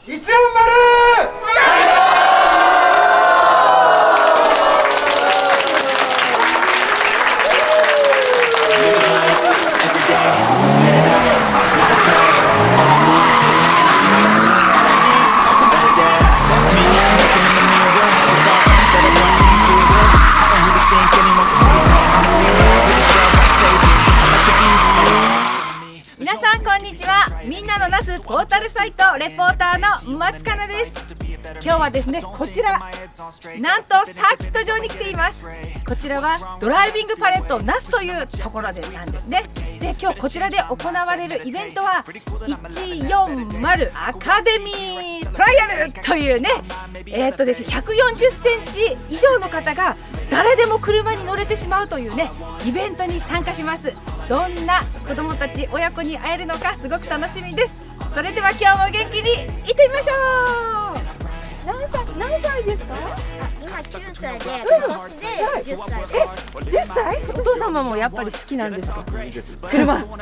皆さんこんにちは。みんなのなすポータルサイトレポーターの松かなです。今日はですね、こちらなんとサーキット場に来ています。こちらはドライビングパレット那須というところでなんですね。で、今日こちらで行われるイベントは140アカデミートライアルというね、ですね、140センチ以上の方が誰でも車に乗れてしまうというね、イベントに参加します。どんな子供たち親子に会えるのかすごく楽しみです。それでは今日も元気に行ってみましょう。何歳ですか？ 今9歳で、今年で10歳です。 10歳？お父様もやっぱり好きなんですか？車。好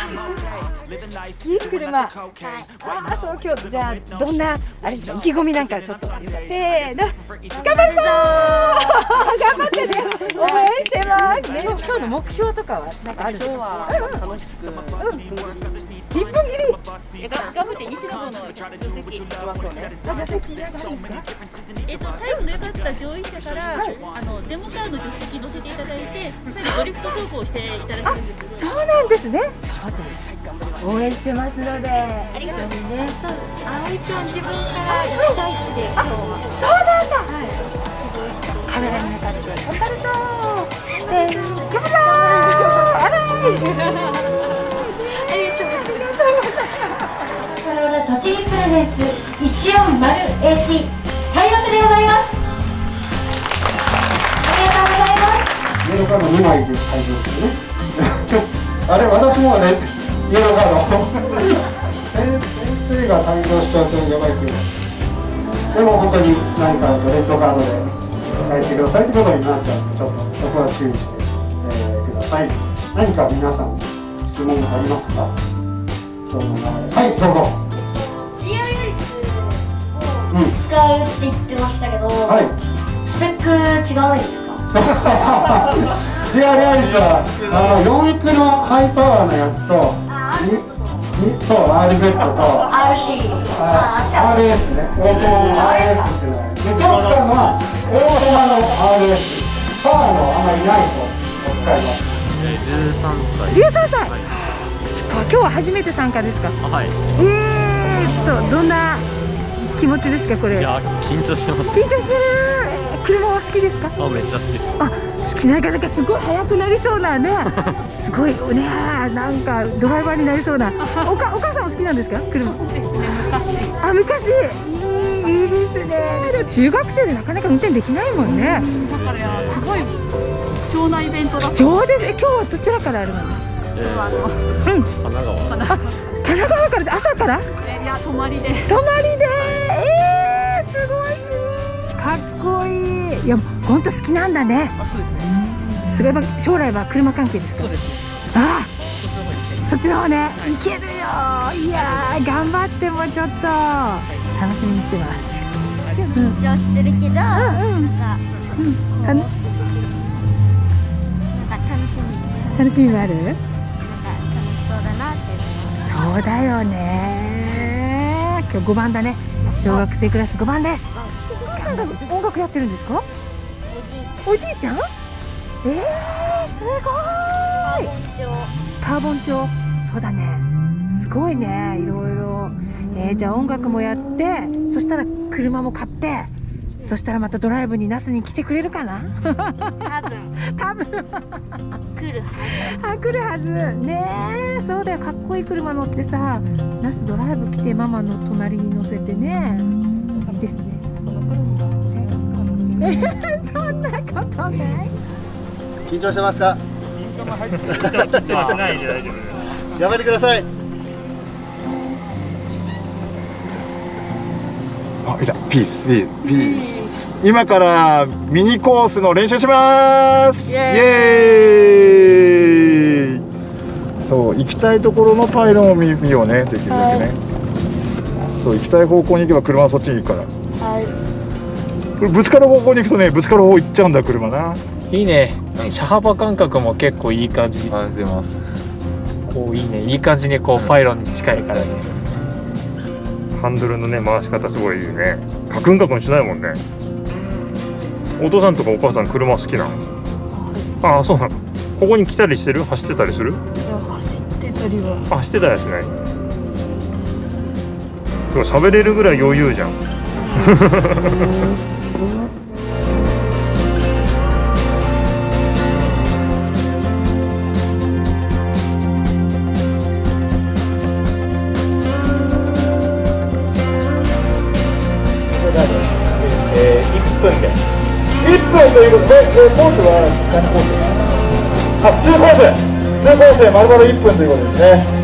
き車。ああ、そう、今日じゃあどんなあれですか、意気込みなんかちょっとせーの、頑張るぞー頑張ってね、応援してますね。今日の目標とかはなんかあるんですか？今日は楽しく1分切り頑張って西野の助手席行きますよね。 助手席じゃないですか？ タイムの良かった乗員者から、デモカーの助手席乗せていただいて、それでドリフト走行していただけるんですよ。 そうなんですね。応援してますので、 ありがとうね。そう、葵ちゃん自分から行きたいって今日は。 そうなんだ。 すごいカメラに向かって頑張るぞー。せーの、頑張るぞー。あらー。 栃木プレゼンツ 140AT 開幕でございます。ありがとうございます。 イエローカード2枚で会場ですよね。あれ、私もね、イエローカード先生が退場しちゃうとやばいけど、でも本当に何かレッドカードで帰ってくださいってことになっちゃうので、ちょっとそこは注意して、ください。何か皆さん質問ありますか？はい、どうぞ。 使うって言ってましたけど、 はい、 スペック違うんですか？ GRアリスは4駆のハイパワーのやつと、そう、RZ と RS ね、オートマの RS っていうのがある。で、今日使うのはオートマの RS、パワーのあんまりないとお使います。 13歳。今日は初めて参加ですか？ はい。 ちょっとどんな気持ちですかこれ？ いや、緊張してます。 緊張してる。車は好きですか？ あ、めっちゃ好きです。 あ、好き。なかなかすごい速くなりそうなね。すごいね、なんかドライバーになりそうな。お母さんも好きなんですか？車。 そうですね、昔。 あ、昔。いいですね。でも中学生でなかなか運転できないもんね。 だからすごい貴重なイベントだった。 貴重です。今日はどちらからあるの？ 神奈川。 神奈川から朝から？ いや、泊まりで。 泊まりで。すごいすごい。かっこいい。いや、本当好きなんだね。 あ、そうですね。 すごい。将来は車関係ですか？ そうです。 ああ、そっちの方ね。いけるよ。いやー、頑張ってもちょっと楽しみにしてます。 緊張してるけど、 楽しみもある？ そうだなって。 そうだよね。今日5番だね。小学生クラス5番です。音楽やってるんですか？おじいちゃん？すごい。カーボン調。そうだね。すごいね。いろいろ。じゃあ音楽もやって、そしたら車も買って、そしたらまたドライブに那須に来てくれるかな？多分来るはず。 来るはずね。そうだよ。かっこいい車乗ってさ、那須ドライブ来てママの隣に乗せてね。いいですね。そんなことない。 緊張してますか？やめてください。 あ、いた。ピース、ピース。今からミニコースの練習します。イエーイ。そう、行きたいところのパイロンを見ようね、できるだけね。 そう、行きたい方向に行けば車はそっちに行くから。 はい。 これぶつかる方向に行くとね、ぶつかる方行っちゃうんだ車な。 いいね。車幅感覚も結構いい感じに出ます。こういいね。いい感じにこうパイロンに近いからね。 ハンドルのね回し方すごいいいね。カクンカクンしないもんね。お父さんとかお母さん車好きなの？ああ、そうなの。ここに来たりしてる？走ってたりする？ いや、走ってたりは。 あ、走ってたりしない。でも喋れるぐらい余裕じゃん。1分で。1分ということで、コースは何コース？あ、普通コースで丸々1分ということですね。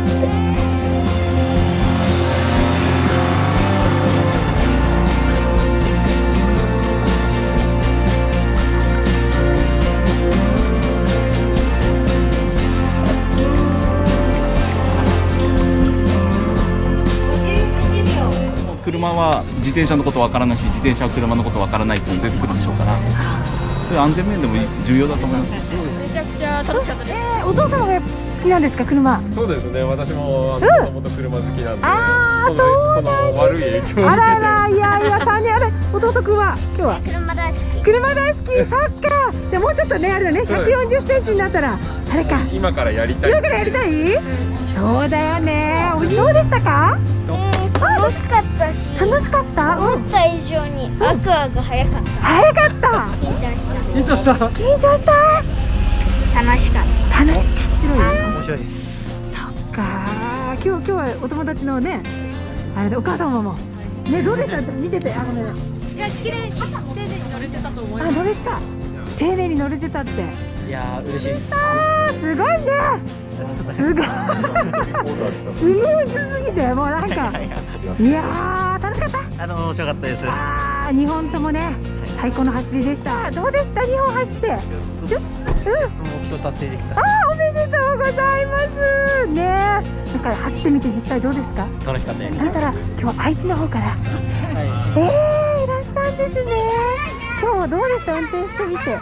車は自転車のことわからないし、自転車は車のことわからないっていうの出てくるんでしょうから、それ安全面でも重要だと思います。 めちゃくちゃ楽しかったです。 お父様が好きなんですか、車？ そうですね。私ももともと車好きなんで。 ああ、そうなん悪い影響を受けて。 あらら、いやいや、3人あれ、弟くんは今日は車大好き。 車大好き、そっか。じゃあもうちょっとね、あれだね、140センチになったらあれか。 今からやりたい。 今からやりたい？そうだよね。どうでしたか？ 楽しかったし、 楽しかった？ 思った以上にワクワク早かった。 早かった。 緊張した。 緊張した。 楽しかった。 楽しかった。 面白いです。 そっか。今日はお友達のね、あれでお母様もね、どうでした？見てて、 いや、綺麗に丁寧に乗れてたと思いまあ、 す。 乗れてた。丁寧に乗れてたって。 いやー、嬉しいです。 あー、すごいね。すごい。スムーズすぎて、もうなんか。いやー、楽しかった。 面白かったです。 あー、2本ともね、最高の走りでした。どうでした？2本走って。 目標達成できた。 あー、おめでとうございますね。だから走ってみて実際どうですか？ 楽しかったです。 だから今日愛知の方から、いらしたんですね。今日はどうでした？運転してみて。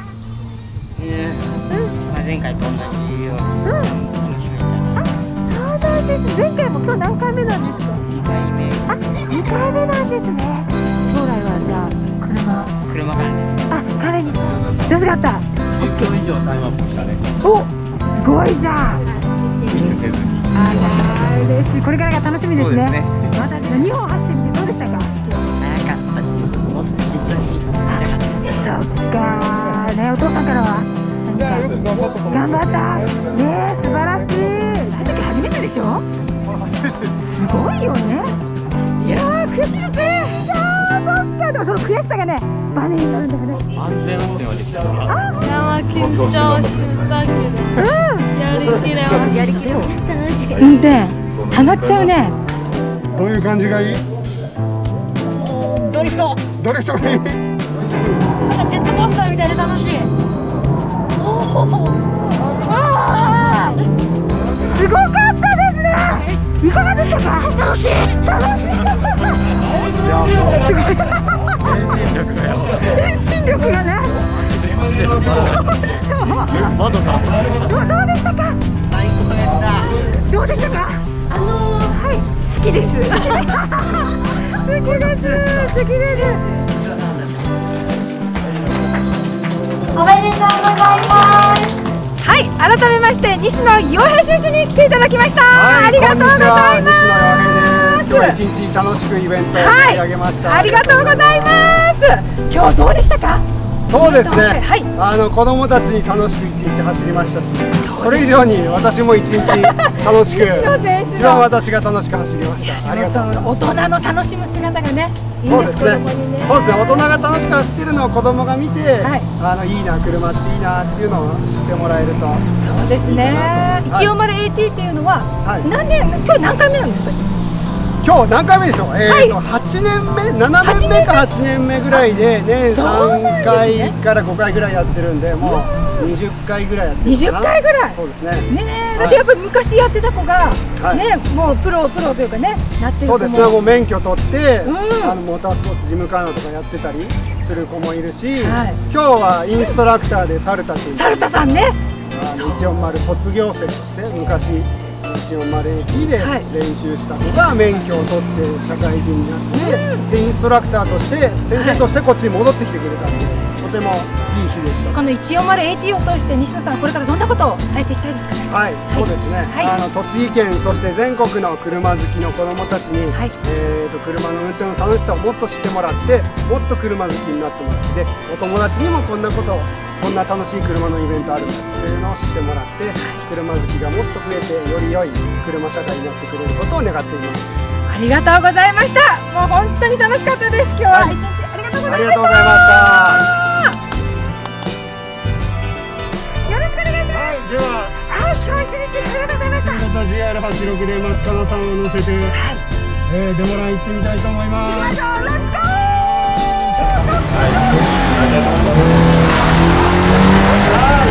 前回と同じように楽しめた。 あ、そうなんです。前回も今日何回目なんですか 2回目。 あ、2回目なんですね。将来はじゃあ車からです。 あ、彼にどうすかった？ 10秒以上タイムアップしたね。 お、すごいじゃん。 ミスせずに。 あら、嬉しい。これからが楽しみですね。 そうですね。 また2本走ってみてどうでしたか？ 早かった。もうちょっと慎重に。 そっかね、お父さんからは頑張ったね、素晴らしい。だって初めてでしょ？すごいよね。いやー、悔しいですね。いやー、そっか。でもその悔しさがね、バネになるんだよね。 安全運転はできたね。 いや、緊張したけど、やりきれました。やりきれました。 運転ハマっちゃうね。 どういう感じがいい？ ドリフト。 ドリフトがいい？ なんかジェットコースターみたいで楽しい。 すごかったですね。いかがでしたか？楽しい。楽しい。すごい。遠心力がね。 窓が。 どうでしたか？ 最高でした。 どうでしたか？はい、好きです。好きです。好きです。 おめでとうございます。 はい、改めまして西野陽平選手に来ていただきました。 はい、 ありがとうございます。 こんにちは、西野陽平です。今日一日楽しくイベントを盛り上げました。 ありがとうございます。今日どうでしたか？ そうですね、 はい、 子供たちに楽しく一日走りましたし、それ以上に私も一日楽しく一番私が楽しく走りました。ありがとうございます。 大人の楽しむ姿がね、いいそうでですすね。そうですね。大人が楽しく走ってるのを子供が見て、いいな、車っていいなっていうのを知ってもらえると。 そうですね。140AT っていうのは今日何回目なんですか？ 今日何回目でしょう。8年目、7年目か8年目ぐらいで年3回から5回ぐらいやってるんで、もう 20回ぐらいやってるかな。 20回ぐらい。 そうですね。 ねえ、だってやっぱり昔やってた子がね、もうプロというかね、なってる子も。 そうですね。もう免許取って、モータースポーツ事務官とかやってたりする子もいるし、今日はインストラクターでサルタという。 サルタさんね。 140卒業生として昔140AT で練習した子が免許を取って社会人になって、でインストラクターとして先生としてこっちに戻ってきてくれたので、とてもいい日でした。 この 140AT を通して西野さん、これからどんなことを伝えていきたいですかね。 はい、そうですね。栃木県、そして全国の車好きの子どもたちに、車の運転の楽しさをもっと知ってもらって、もっと車好きになってもらって、お友達にもこんな楽しい車のイベントあるんだっていうのを知ってもらって、車好きがもっと増えて、より良い車社会になってくれることを願っています。 ありがとうございました。もう本当に楽しかったです。今日は一日ありがとうございました。 ありがとうございました。 よろしくお願いします。 はい、では、 今日一日ありがとうございました。 新潟 GR86 で松川さんを乗せて、デモラン行ってみたいと思います。 行きましょう。レッツゴー。 はい、ありがとうございます。